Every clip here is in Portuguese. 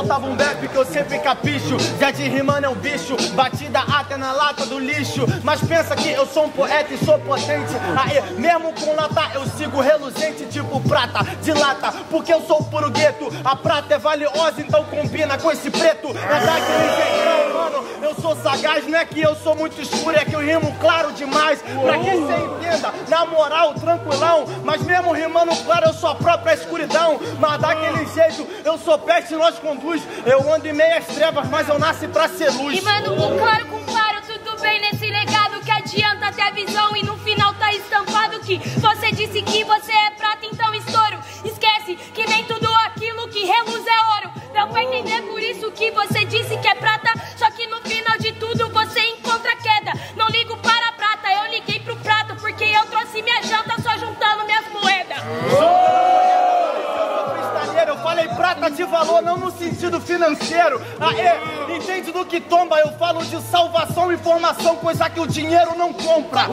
soltava um bep que eu sempre capricho. Já de rimando é um bicho, batida até na lata do lixo. Mas pensa que eu sou um poeta e sou potente. Aí, mesmo com lata, eu sigo reluzente, tipo prata de lata, porque eu sou puro gueto. A prata é valiosa, então combina com esse preto. É daquele jeitão, mano, eu sou sagaz. Não é que eu sou muito escuro, é que eu rimo claro demais. Pra que cê entenda, na moral, tranquilão. Mas mesmo rimando claro, eu sou a própria escuridão. Mas daquele jeito, eu sou peste, nós conduz. Eu ando em meias trevas, mas eu nasci pra ser luz. Rimando com claro, tudo bem nesse legado. Que adianta ter a visão e no final tá estampado que você disse que você é prata, então estouro. Esquece que nem tudo aquilo que reluz é ouro. Deu pra entender por isso que você disse que é prata. Só que no final de tudo você encontra queda. Não ligo para a prata, eu liguei pro prato, porque eu trouxe minha janta só juntando minhas moedas. Eu falei prata de valor, não no sentido financeiro. Aê, entende do que tomba? Eu falo de salvação e formação, coisa que o dinheiro não compra.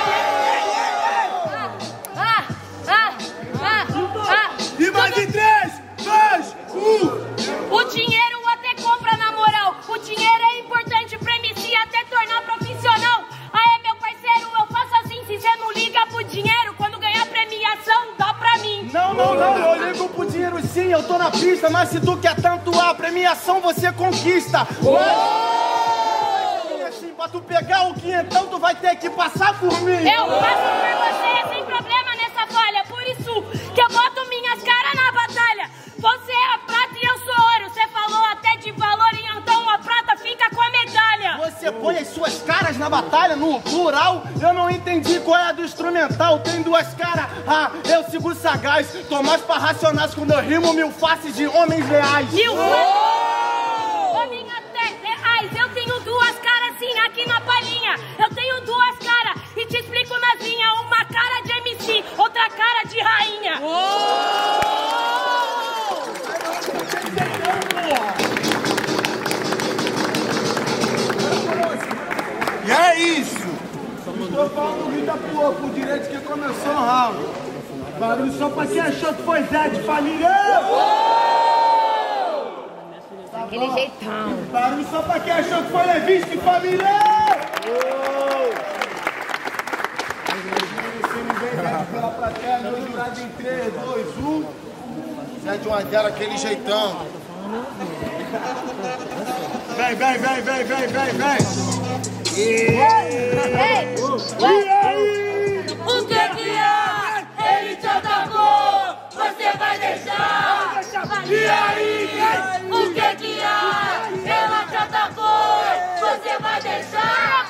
E mais de 3, 2, 1. O dinheiro até compra, na moral. O dinheiro é importante pra MC até tornar profissional. Aê, meu parceiro, eu faço assim. Se você não liga pro dinheiro, quando ganhar premiação, dá pra mim. Não, eu ligo pro dinheiro sim, eu tô na pista. Mas se tu quer tanto a premiação, você conquista. Pra tu pegar o quinhentão, tu vai ter que passar por mim. Eu passo por você sem problema nessa falha. Por isso que eu boto minhas caras na batalha. Você é a prata e eu sou ouro. Você falou até de valor, e então a prata fica com a medalha. Você põe as suas caras na batalha, no plural. Eu não entendi qual é a do instrumental. Tem duas caras, eu sigo sagaz. Tô mais pra racionais quando eu rimo mil faces de homens reais. Mil faces? Homem até reais. Eu tenho duas caras sim aqui na palhinha. Eu tenho duas caras e te explico nas linhas. Uma cara de MC, outra cara de rainha. E é isso! Estou falando vida pro direito que começou o round. Barulho só pra quem achou que foi Zé de família! Daquele jeitão. Barulho só pra quem achou que foi Levístico de família! Se ninguém deve pela plateia, meu jurado em 3, 2, 1. Zé de uma dela, aquele jeitão. Vem! Ei! O que é? Ele te atacou, você vai deixar? E aí? O que é? Ela te atacou, você vai deixar?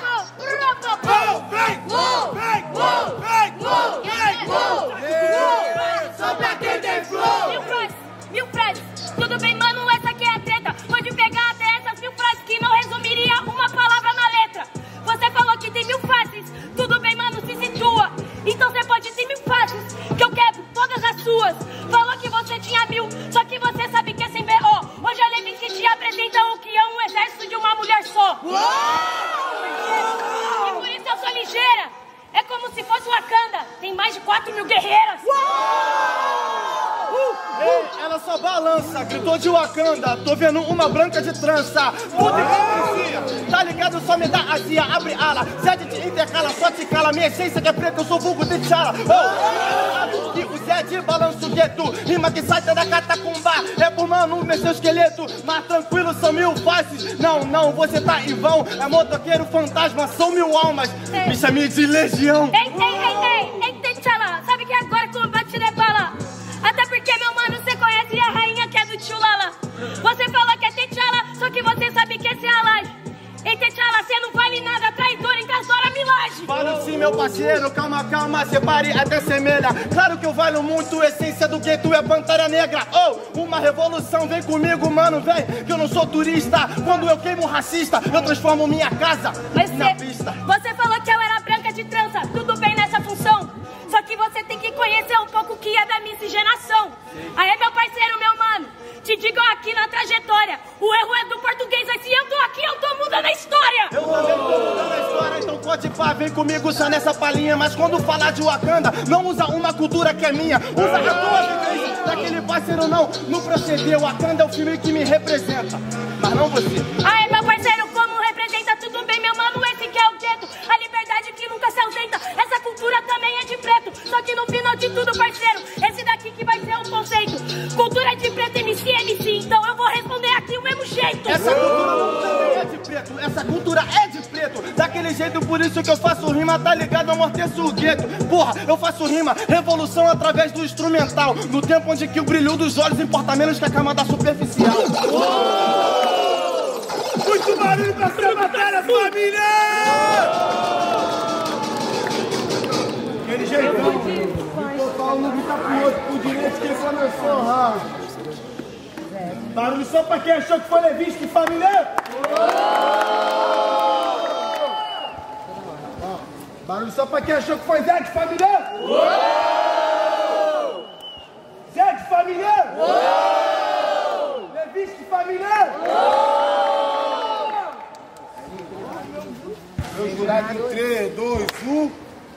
Só pra quem tem flow! Mil frases, tudo bem, mano, essa aqui é a treta. Pode pegar até essas 1000 frases que não resumiria uma palavra na letra. Você falou que tem 1000 faces, tudo bem, mano, se situa. Então você pode ter 1000 faces, que eu quebro todas as suas. Falou que você tinha 1000, só que você sabe que é sem B.O. Hoje a Levístico te apresenta o que é um exército de uma mulher só. E por isso eu sou ligeira. É como se fosse Wakanda, tem mais de 4000 guerreiras. Ei, ela só balança, gritou de Wakanda. Tô vendo uma branca de trança. Puta hipocrisia, tá ligado? Só me dá azia, abre ala. Zé de te intercala, só te cala. Minha essência que é preta, eu sou vulgo de tchala. E o Zé de balança o gueto. Rima que sai da catacumba. É por mano, mexer o esqueleto. Mas tranquilo, são 1000 faces. Não, você tá em vão. É motoqueiro fantasma, são 1000 almas. Me chame de legião. Ei, tchala. Sabe que agora combate não é bala. Até porque, meu mano, você conhece a rainha que é do Tchulala. Você falou que é T'Challa, só que você sabe que esse é a laje. Ei, T'Challa, você não vale nada, traidor, invasora, milagem. Falo sim, meu parceiro, calma, separe até semelha. Claro que eu valho muito, essência do gueto é Pantera Negra. Uma revolução, vem comigo, mano, vem, que eu não sou turista. Quando eu queimo racista, eu transformo minha casa na pista. Você falou que eu era branca de trança, tudo bem nessa função. Só que você tem que conhecer um pouco o que é da miscigenação. Aí, meu parceiro, meu mano, te digo aqui na trajetória, o erro é do português, mas se eu tô aqui, eu tô mudando a história. Eu também tô mudando a história, então pode pá, vem comigo só nessa palhinha. Mas quando falar de Wakanda, não usa uma cultura que é minha. Usa a tua vivência, daquele parceiro não proceder. Wakanda é o filme que me representa, mas não você. Aê, meu parceiro, como representa? Tudo bem, meu mano, esse que é o gueto. A liberdade que nunca se ausenta. Essa cultura também é de preto. Só que no final de tudo, parceiro, esse daqui que vai ser o conceito. Cultura de preto, MC. Então eu vou responder aqui do mesmo jeito. Essa cultura também é de preto. Essa cultura é de preto. Daquele jeito, por isso que eu faço rima, tá ligado? Amorteço o gueto. Porra, eu faço rima, revolução através do instrumental. No tempo onde que o brilho dos olhos importa menos que a camada superficial. Muito barulho pra essa batalha, família! Aquele jeitão. O pau não grita pro outro, por direito que começou o round. Barulho só pra quem achou que foi Levinsky, família! Barulho só pra quem achou que foi Zé de família! Zé de família! Levinsky, família! Meu jurado em 3, 2, 1.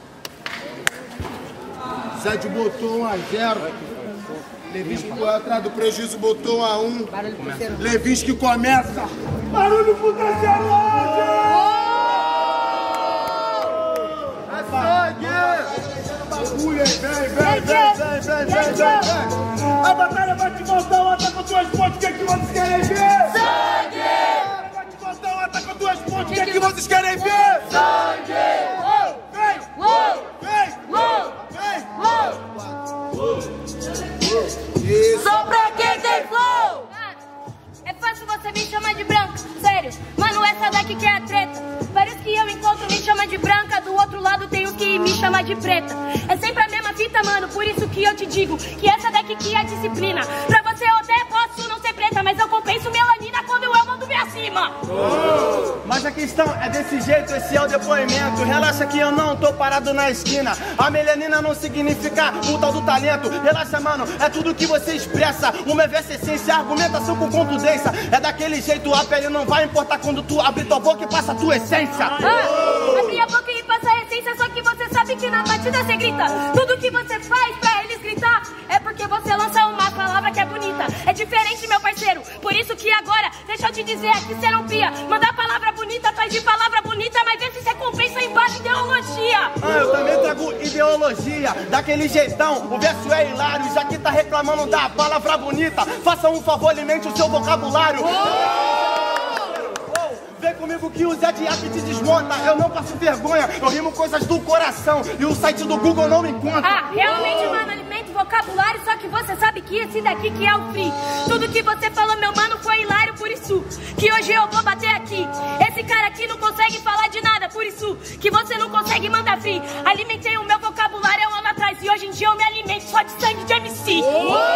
Zé botou 1 a 0. Levinsky correu atrás do prejuízo, botou 1 a 1. Levinsky começa. Barulho pro terceiro round! É sangue! Bagulho, vem. A batalha vai te voltar, um ataque com 2 pontos. O que é que vocês querem ver? Sangue! Vai te voltar, um ataque com 2 pontos. O que é que vocês querem ver? Sangue! Só pra quem tem flow! É fácil você me chamar de branca, sério. Mano, essa daqui que é a treta. Vários que eu encontro me chamam de branca, do outro lado tem os que me chamam de preta. É sempre a mesma fita, mano, por isso que eu te digo que essa daqui que é a disciplina. Pra você eu até posso não ser preta, mas eu compenso melanina quando eu mando vir acima. Mas a questão é desse jeito, esse é o depoimento. Relaxa que eu não tô parado na esquina. A melanina não significa o tal do talento. Relaxa, mano, é tudo que você expressa. Uma versa essência, argumentação com contundência. É daquele jeito, a pele não vai importar quando tu abre tua boca e passa a tua essência. Abrir a boca e passa a essência, só que você sabe que na batida você grita. Tudo que você faz pra eles gritar é porque você lança uma palavra que é bonita. É diferente, meu parceiro, por isso que agora, deixa eu te dizer aqui, você não pia. Mandar palavra bonita atrás de palavra bonita, mas vê se você compensa embaixo ideologia. Eu também trago ideologia, daquele jeitão. O verso é hilário, já que tá reclamando da palavra bonita. Faça um favor, alimente o seu vocabulário. Vem comigo que o Zé de Arte te desmonta. Eu não passo vergonha, eu rimo coisas do coração. E o site do Google não me encontra. Realmente, mano, alimento vocabulário. Só que você sabe que esse daqui que é o free. Tudo que você falou, meu mano, foi hilário. Por isso que hoje eu vou bater aqui. Esse cara aqui não consegue falar de nada. Por isso que você não consegue mandar free. Alimentei o meu vocabulário há um ano atrás. E hoje em dia eu me alimento só de sangue de MC.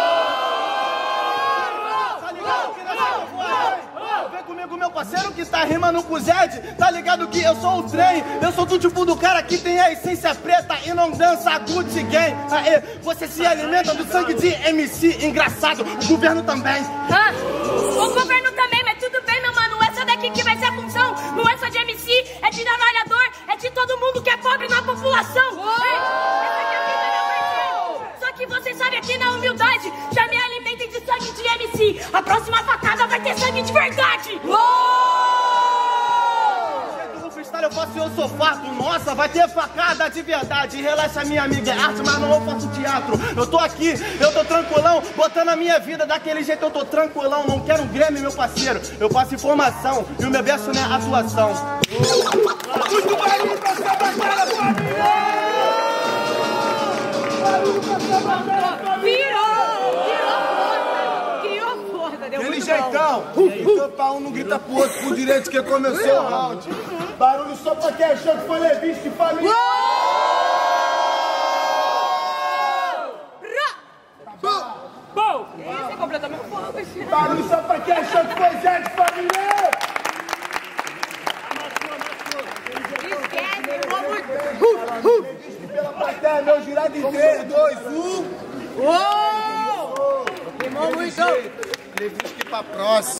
Tá ligado que vem comigo, meu parceiro, que tá rimando com o Zed. Tá ligado que eu sou o trem. Eu sou do tipo do cara que tem a essência preta e não dança Gucci Gang. Aê, você se alimenta do sangue de MC. Engraçado, o governo também. O governo também, mas tudo bem, meu mano. Essa daqui que vai ser a função. Não é só de MC, é de trabalhador. É de todo mundo que é pobre na população. Essa aqui é a vida, meu parceiro. Só que você sabe aqui na humildade, já me alimentem de sangue de MC. A próxima facada vai ter sangue de verdade. No freestyle eu faço e eu sou fato. Nossa, vai ter facada de verdade. Relaxa, minha amiga, é arte, mas não eu faço teatro. Eu tô aqui, eu tô tranquilão, botando a minha vida daquele jeito. Eu tô tranquilão, não quero um Grêmio, meu parceiro. Eu faço informação e o meu verso não é atuação. Muito barulho pra essa batalha, família! Aquele jeitão, então pra um não grita pro outro, por direito que começou o round. Barulho só pra quem achou que foi Levinsky, família. Esse é completamente fogo. Barulho só pra quem achou que foi Zé de família. Levinsky pela plateia, meu jurado em 3, 2, 1. Queimou muito! Levinsky pra próxima.